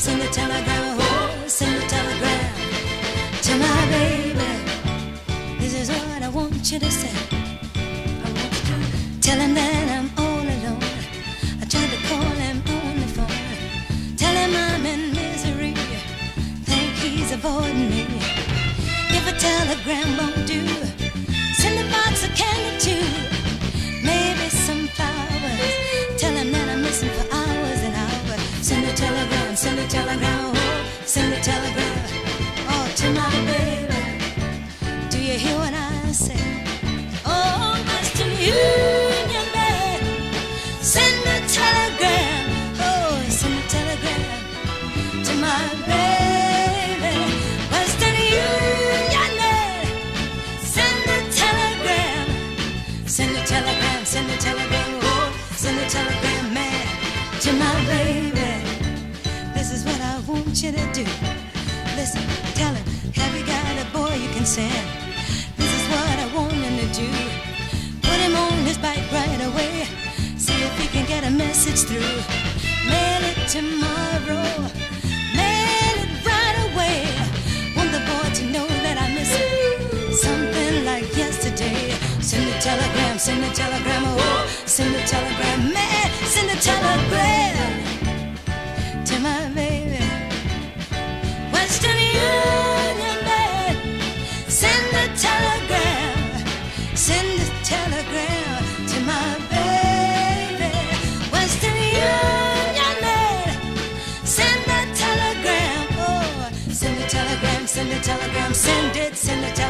send a telegram, oh, send a telegram to my baby. This is what I want you to say. I want you to tell him that I'm all alone. I tried to call him on the phone, tell him I'm in misery, think he's avoiding me. If a telegram won't do, send a box of candy too, maybe some flowers. Tell him that I'm missing for hours and hours. Send a telegram, oh, send a telegram, oh, to my baby. Do you hear what I say? Oh, Western Union man, send a telegram, oh, send a telegram to my baby. Western Union man, send a telegram, send a telegram, send a telegram, oh, send a telegram man to my baby. This is what I want you to do. Listen, tell him, have you got a boy you can send? This is what I want him to do. Put him on his bike right away, see if he can get a message through. Mail it tomorrow, mail it right away. Want the boy to know that I miss him, something like yesterday. Send a telegram, oh, send a telegram, man, send a telegram to my baby. Western Union man, send a telegram, send a telegram to my baby. Western Union man, send a telegram, oh, send a telegram, send a telegram, send it, send a telegram.